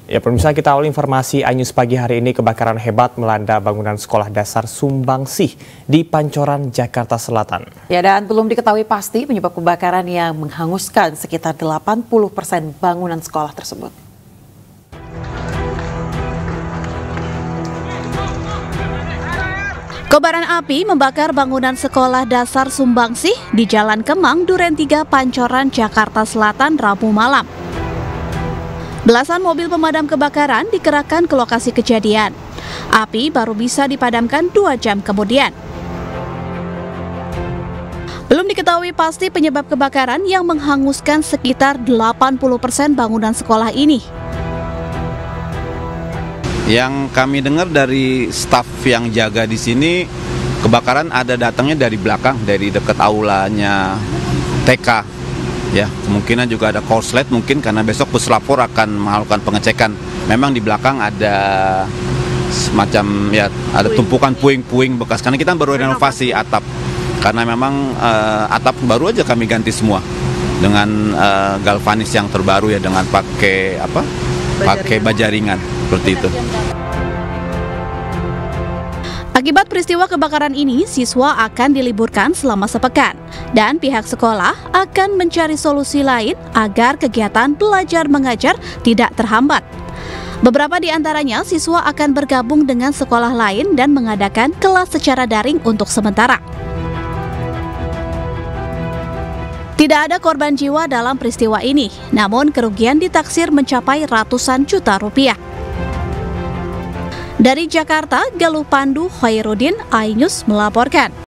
Ya, pemirsa, kita awal informasi Anyus pagi hari ini. Kebakaran hebat melanda bangunan sekolah dasar Sumbangsih di Pancoran, Jakarta Selatan. Ya, dan belum diketahui pasti penyebab kebakaran yang menghanguskan sekitar 80% bangunan sekolah tersebut. Kobaran api membakar bangunan sekolah dasar Sumbangsih di Jalan Kemang, Duren 3, Pancoran, Jakarta Selatan, Rabu malam. Belasan mobil pemadam kebakaran dikerahkan ke lokasi kejadian. Api baru bisa dipadamkan 2 jam kemudian. Belum diketahui pasti penyebab kebakaran yang menghanguskan sekitar 80% bangunan sekolah ini. Yang kami dengar dari staf yang jaga di sini, kebakaran ada datangnya dari belakang, dari dekat aulanya TK. Ya, kemungkinan juga ada korslet mungkin karena besok puslapor akan melakukan pengecekan. Memang di belakang ada semacam ya ada tumpukan puing-puing bekas karena kita baru renovasi atap. Karena memang atap baru aja kami ganti semua dengan galvanis yang terbaru ya, dengan pakai pakai baja ringan seperti itu. Akibat peristiwa kebakaran ini, siswa akan diliburkan selama sepekan dan pihak sekolah akan mencari solusi lain agar kegiatan belajar mengajar tidak terhambat. Beberapa di antaranya siswa akan bergabung dengan sekolah lain dan mengadakan kelas secara daring untuk sementara. Tidak ada korban jiwa dalam peristiwa ini, namun kerugian ditaksir mencapai ratusan juta rupiah. Dari Jakarta, Galuh Pandu Khairuddin, iNews melaporkan.